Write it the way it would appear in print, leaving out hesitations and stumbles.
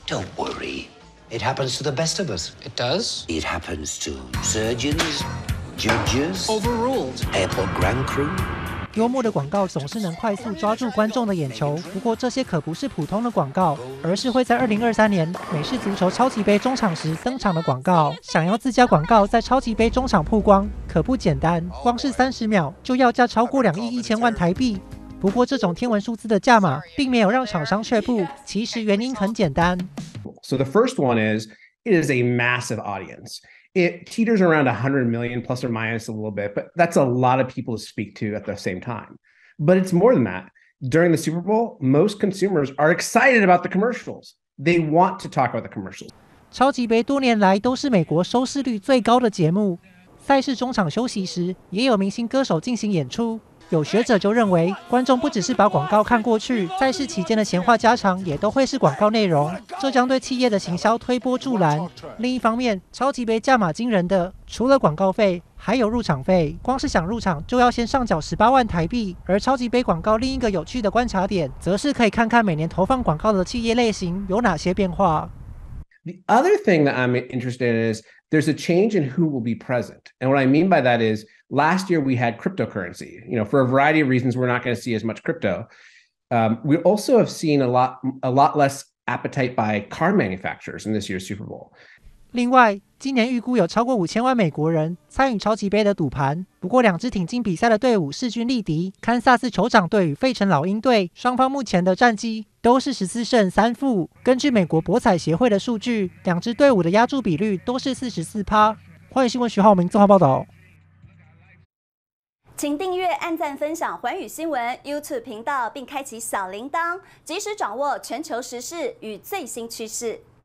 Don't worry. It happens to the best of us. It does? It happens to surgeons, judges, Overruled. airport ground crew. 幽默的广告总是能快速抓住观众的眼球，不过这些可不是普通的广告，而是会在2023年美式足球超级杯中场时登场的广告。想要自家广告在超级杯中场曝光，可不简单，光是30秒就要价超过2亿1千万台币。不过这种天文数字的价码，并没有让厂商却步，其实原因很简单。 So the first one is, it is a massive audience. It teeters around 100 million plus or minus a little bit, but that's a lot of people to speak to at the same time. But it's more than that. During the Super Bowl, most consumers are excited about the commercials. They want to talk about the commercials. 超级杯多年来都是美国收视率最高的节目，赛事中场休息时也有明星歌手进行演出。有学者就认为，观众不只是把广告看过去，赛事期间的闲话家常也都会是广告内容，这将对企业的行销推波助澜。另一方面，超级杯价码惊人的，除了广告费，还有入场费，光是想入场就要先上缴18万台币。而超级杯广告另一个有趣的观察点，则是可以看看每年投放广告的企业类型有哪些变化。 The other thing that I'm interested in is there's a change in who will be present. And what I mean by that is last year we had cryptocurrency. For a variety of reasons, we're not going to see as much crypto. We also have seen a lot less appetite by car manufacturers in this year's Super Bowl. 另外，今年预估有超过5000万美国人参与超级杯的赌盘。不过，两支挺进比赛的队伍势均力敌，堪萨斯酋长队与费城老鹰队，双方目前的战绩都是14胜3负。根据美国博彩协会的数据，两支队伍的押注比率都是44%。欢迎新闻徐浩明综合报道。 请订阅、按赞、分享寰宇新闻 YouTube 频道，并开启小铃铛，及时掌握全球时事与最新趋势。